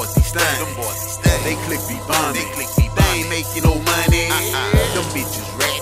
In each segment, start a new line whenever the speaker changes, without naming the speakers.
boys be stunned. They click be bumming. They ain't making no money. Them bitches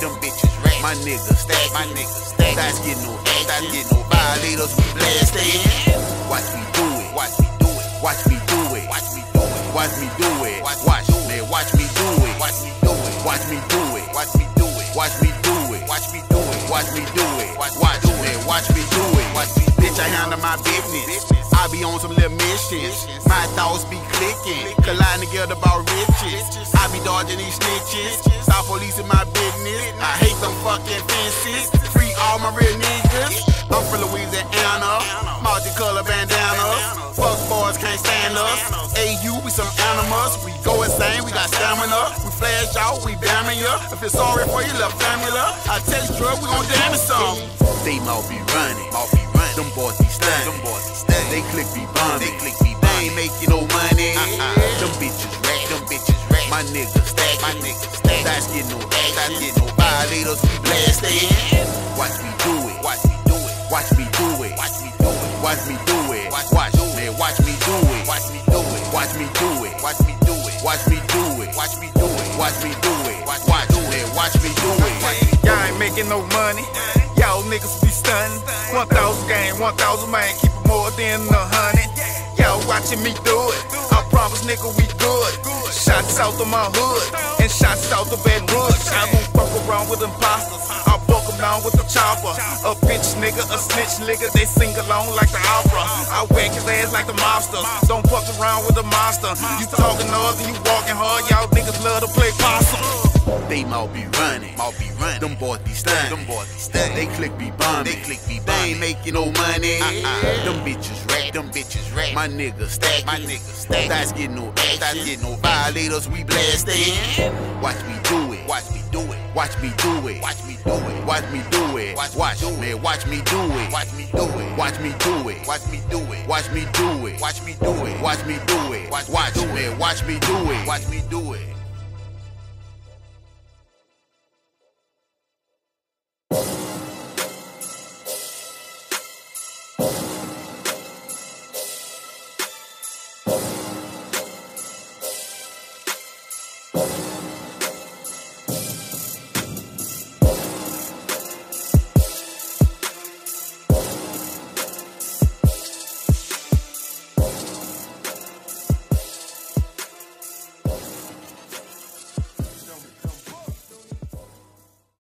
rack. My niggas stack. That's getting no violators. We blasting. Watch me do it. Watch me do it. Watch me do it. Watch me do it. Watch me do it. Watch man. Watch me do it. Watch me do it. Watch me do it. Watch me do it. Watch me do it. Watch me do it. Watch me do it. Watch man. Watch me do it. Bitch, I handle my business. I be on some little missions. My thoughts be clicking, colliding together about riches. I be dodging these snitches. Stop police in my business. I hate them fucking fences. Free all my real niggas. I'm from Louisiana. Multicolor bandanas. Fuck boys can't stand us. AU, we some animals. We go insane, we got stamina. We flash out, we bamming ya. If it's sorry for your little family, I taste drug, we gon' damage some. They mouth be running. Them boys be stunned. They click be bumming. They ain't making no money. Them bitches rack. My niggas stack. That's getting no violators. We blasting. Watch me do it. Watch me do it. Watch me do it. Watch me do it. Watch me do it. Watch man. Watch me do it. Watch me do it. Watch me do it. Watch me do it. Watch me do it. Watch me do it. Watch me do it. Watch man. Watch me do it.
Y'all ain't making no money. Y'all niggas be stunning. 1,000 game, 1,000 man, keep it more than 100. Y'all watching me do it. I promise, nigga, we good. Shots out of my hood and shots out of Baton Rouge. I won't fuck around with imposters. I buck them down with the chopper. A bitch nigga, a snitch nigga, they sing along like the opera. I whack his ass like the mobsters. Don't fuck around with the monster. You talking hard and you walking hard. Y'all niggas love to play possum.
They mouth be running. Them boys be stunned. They click be bumming. They ain't making no money. Them bitches rack. My niggas stack. That's getting no violators. We blasting. Watch me do it. Watch me do it. Watch me do it. Watch me do it. Watch me do it. Watch man. Watch me do it. Watch me do it. Watch me do it. Watch me do it. Watch me do it. Watch me do it. Watch me do it. Watch man. Watch me do it. Watch me do it.